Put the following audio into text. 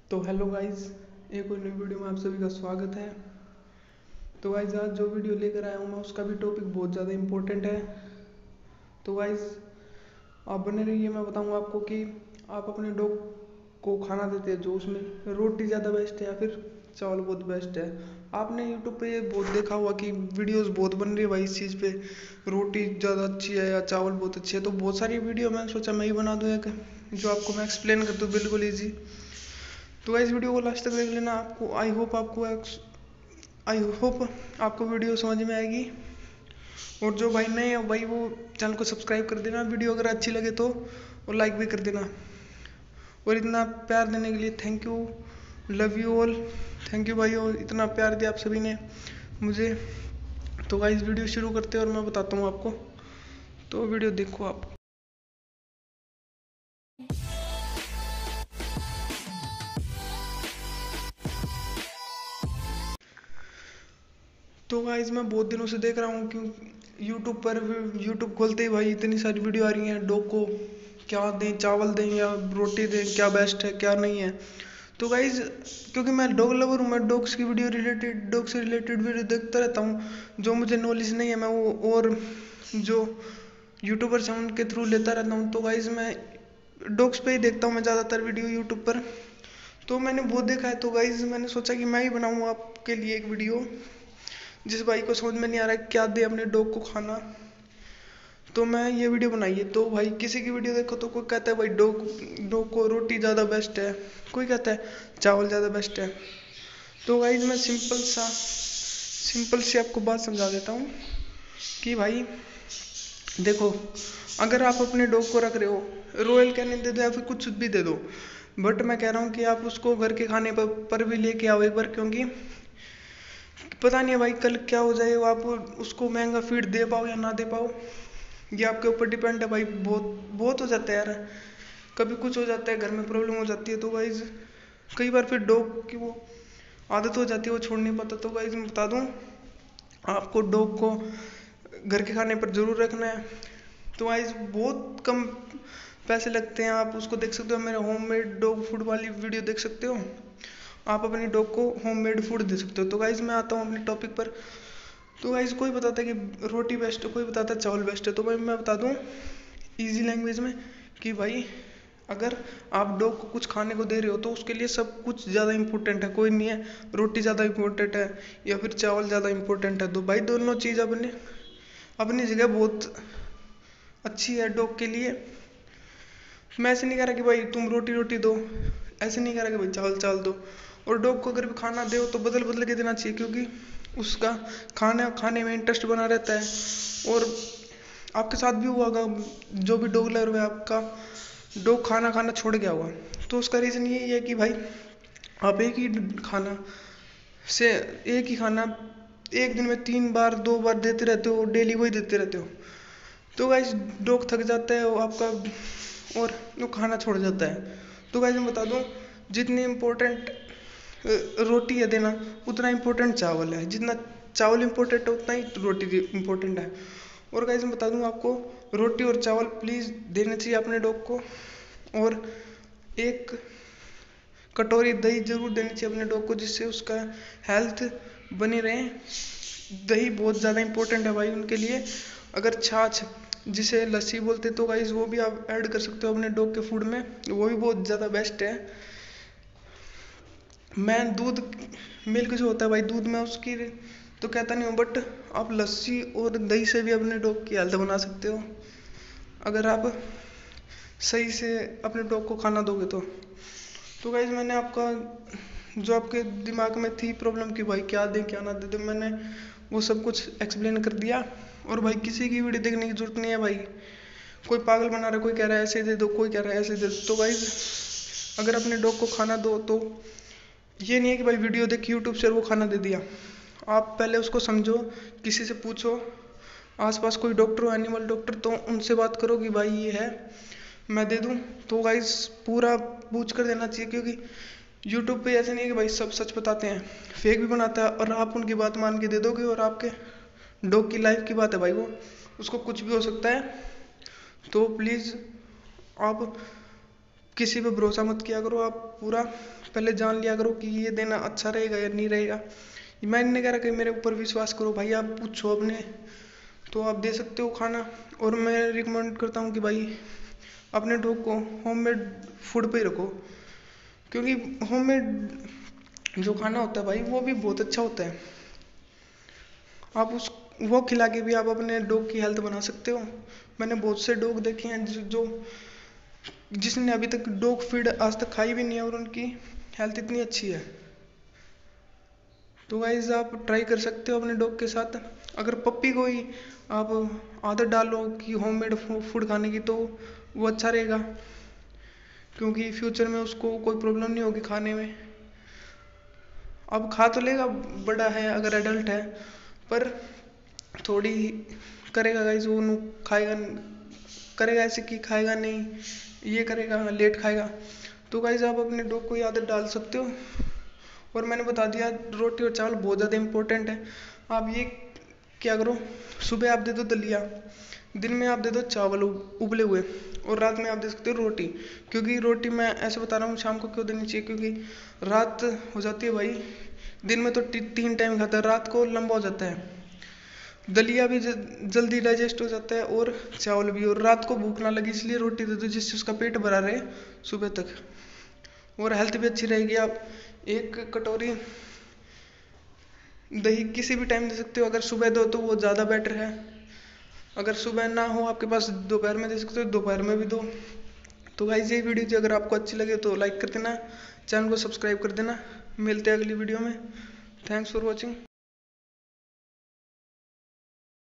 तो hello guys, एक और नई वीडियो में आप सभी का स्वागत है। तो गाइस, आज जो वीडियो लेकर आया हूँ मैं, उसका भी टॉपिक बहुत ज़्यादा इम्पोर्टेंट है। तो गाइस, आप बने रहिए। मैं बताऊँगा आपको कि आप अपने डॉग को खाना देते हैं जो उसमें रोटी ज़्यादा बेस्ट है या फिर चावल बहुत बेस्ट है। आपने यूट्यूब पे ये बहुत देखा हुआ कि वीडियोस बहुत बन रही है भाई इस चीज़ पे, रोटी ज़्यादा अच्छी है या चावल बहुत अच्छे है। तो बहुत सारी वीडियो मैंने सोचा मैं ही बना दूँ एक, जो आपको मैं एक्सप्लेन कर दूँ बिल्कुल ईजी। तो इस वीडियो को लास्ट तक देख लेना। आपको आई होप आपको वीडियो समझ में आएगी। और जो भाई नए हैं भाई, वो चैनल को सब्सक्राइब कर देना। वीडियो अगर अच्छी लगे तो और लाइक भी कर देना। और इतना प्यार देने के लिए thank you, love you all. Thank you भाई, और इतना प्यार दिया आप सभी ने मुझे। तो गाइस, वीडियो शुरू करते हैं और मैं बताता हूँ आपको। तो वीडियो देखो आप। तो गाइस, मैं बहुत दिनों से देख रहा हूँ कि यूट्यूब खोलते ही भाई इतनी सारी वीडियो आ रही हैं। डॉग को क्या दें, चावल दें या रोटी दें, क्या बेस्ट है क्या नहीं है। तो गाइज, क्योंकि मैं डॉग लवर हूँ, मैं डॉग से रिलेटेड वीडियो देखता रहता हूँ। जो मुझे नॉलेज नहीं है मैं वो और जो यूट्यूबर्स हैं उनके थ्रू लेता रहता हूँ। तो गाइज, मैं डॉग्स पे ही देखता हूँ मैं ज़्यादातर वीडियो यूट्यूब पर। तो मैंने वो देखा है। तो गाइज, मैंने सोचा कि मैं ही बनाऊँ आपके लिए एक वीडियो। जिस भाई को समझ में नहीं आ रहा है क्या दे अपने डॉग को खाना, तो मैं ये वीडियो बनाई है। तो भाई, किसी की वीडियो देखो तो कोई कहता है भाई डॉग डॉग को रोटी ज़्यादा बेस्ट है, कोई कहता है चावल ज़्यादा बेस्ट है। तो गाइज, मैं सिंपल सी आपको बात समझा देता हूँ कि भाई देखो, अगर आप अपने डॉग को रख रहे हो, रॉयल कैनिन दे दो या फिर कुछ भी दे दो, बट मैं कह रहा हूँ कि आप उसको घर के खाने पर भी लेके आओ एक बार। क्योंकि पता नहीं है भाई कल क्या हो जाए, आप उसको महंगा फीड दे पाओ या ना दे पाओ, ये आपके ऊपर डिपेंड है भाई। बहुत बहुत हो जाता है यार, कभी कुछ हो जाता है, घर में प्रॉब्लम हो जाती है। तो गाइज, कई बार फिर डॉग की वो आदत हो जाती है, वो छोड़ नहीं पाता। तो गाइज, मैं बता दूं, आपको डॉग को घर के खाने पर ज़रूर रखना है। तो गाइज, बहुत कम पैसे लगते हैं। आप उसको देख सकते हो, मेरे होममेड डॉग फूड वाली वीडियो देख सकते हो। आप अपने डॉग को होममेड फूड दे सकते हो। तो गाइज, मैं आता हूँ अपने टॉपिक पर। तो गाइज, कोई बताता है कि रोटी बेस्ट है, कोई बताता है चावल बेस्ट है। तो भाई, मैं बता दूं इजी लैंग्वेज में कि भाई, अगर आप डॉग को कुछ खाने को दे रहे हो तो उसके लिए सब कुछ ज़्यादा इंपॉर्टेंट है। कोई नहीं है रोटी ज़्यादा इंपॉर्टेंट है या फिर चावल ज़्यादा इंपॉर्टेंट है। तो भाई, दोनों चीज़ अपने अपनी जगह बहुत अच्छी है डॉग के लिए। मैं ऐसे नहीं कह रहा कि भाई तुम रोटी रोटी दो, ऐसे नहीं कह रहा कि भाई चावल चावल दो। और डॉग को अगर भी खाना दो तो बदल बदल के देना चाहिए, क्योंकि उसका खाने में इंटरेस्ट बना रहता है। और आपके साथ भी हुआ होगा, जो भी डॉग लवर है आपका डॉग खाना खाना छोड़ गया होगा, तो उसका रीज़न यही है कि भाई आप खाना से एक ही खाना एक दिन में 3 बार 2 बार देते रहते हो, डेली वही देते रहते हो। तो गाइस, डॉग थक जाता है वो आपका और वो खाना छोड़ जाता है। तो गाइस, मैं बता दूं, जितनी इम्पोर्टेंट रोटी है देना, उतना इम्पोर्टेंट चावल है। जितना चावल इम्पोर्टेंट है उतना ही रोटी इम्पोर्टेंट है। और गाइस, मैं बता दूं आपको, रोटी और चावल प्लीज़ देने चाहिए अपने डॉग को। और एक कटोरी दही जरूर देनी चाहिए अपने डॉग को, जिससे उसका हेल्थ बनी रहे। दही बहुत ज़्यादा इंपॉर्टेंट है भाई उनके लिए। अगर छाछ, जिसे लस्सी बोलते, तो गाइस वो भी आप ऐड कर सकते हो अपने डॉग के फूड में, वो भी बहुत ज़्यादा बेस्ट है। मैं दूध मिल्क जो होता है भाई, दूध में उसकी तो कहता नहीं हूँ, बट आप लस्सी और दही से भी अपने डॉग की हेल्थ बना सकते हो, अगर आप सही से अपने डॉग को खाना दोगे तो। गाइज, मैंने आपका जो आपके दिमाग में थी प्रॉब्लम कि भाई क्या दें क्या ना दें, तो मैंने वो सब कुछ एक्सप्लेन कर दिया। और भाई, किसी की वीडियो देखने की जरूरत नहीं है भाई। कोई पागल बना रहा है, कोई कह रहा है ऐसे दे दो, कोई कह रहा है ऐसे दे दो। तो गाइज, अगर अपने डॉग को खाना दो तो ये नहीं है कि भाई वीडियो देख यूट्यूब से वो खाना दे दिया। आप पहले उसको समझो, किसी से पूछो, आसपास कोई डॉक्टर हो, एनिमल डॉक्टर, तो उनसे बात करो कि भाई ये है मैं दे दूं। तो गाइस, पूरा पूछ कर देना चाहिए, क्योंकि यूट्यूब पे ऐसे नहीं है कि भाई सब सच बताते हैं, फेक भी बनाता है। और आप उनकी बात मान के दे दोगे और आपके डॉग की लाइफ की बात है भाई, वो उसको कुछ भी हो सकता है। तो प्लीज़ आप किसी पे भरोसा मत किया करो, आप पूरा पहले जान लिया करो कि ये देना अच्छा रहेगा या नहीं रहेगा। मैं नहीं कह रहा कि मेरे ऊपर विश्वास करो भाई, आप पूछो अपने, तो आप दे सकते हो खाना। और मैं रिकमेंड करता हूँ कि भाई अपने डॉग को होममेड फूड पे ही रखो, क्योंकि होममेड जो खाना होता है भाई वो भी बहुत अच्छा होता है। आप उस वो खिला के भी आप अपने डॉग की हेल्थ बना सकते हो। मैंने बहुत से डॉग देखे हैं जो जिसने अभी तक डॉग फीड आज तक खाई भी नहीं है और उनकी हेल्थ इतनी अच्छी है। तो गाइज आप ट्राई कर सकते हो अपने डॉग के साथ। अगर पप्पी को ही आप आदत डालो कि होममेड फूड खाने की, तो वो अच्छा रहेगा, क्योंकि फ्यूचर में उसको कोई प्रॉब्लम नहीं होगी खाने में। अब खा तो लेगा, बड़ा है अगर एडल्ट है, पर थोड़ी करेगा गाइज, वो खाएगा, करेगा ऐसे कि खाएगा नहीं, ये करेगा लेट खाएगा। तो गाइज आप अपने डॉग को ही आदत डाल सकते हो। और मैंने बता दिया रोटी और चावल बहुत ज़्यादा इंपॉर्टेंट है। आप ये क्या करो, सुबह आप दे दो दलिया, दिन में आप दे दो चावल उबले हुए, और रात में आप दे सकते हो रोटी। क्योंकि रोटी मैं ऐसे बता रहा हूँ शाम को क्यों देनी चाहिए, क्योंकि रात हो जाती है भाई, दिन में तो 3 टाइम खाता है, रात को लंबा हो जाता है। दलिया भी जल्दी डाइजेस्ट हो जाता है और चावल भी, और रात को भूख ना लगी इसलिए रोटी दे दो, जिससे उसका पेट भरा रहे सुबह तक, और हेल्थ भी अच्छी रहेगी। आप 1 कटोरी दही किसी भी टाइम दे सकते हो, अगर सुबह दो तो वो ज़्यादा बेटर है। अगर सुबह ना हो आपके पास, दोपहर में दे सकते हो, दोपहर में भी दो। तो गाइस ये वीडियो जो अगर आपको अच्छी लगे तो लाइक कर देना, चैनल को सब्सक्राइब कर देना। मिलते हैं अगली वीडियो में। Thanks for watching.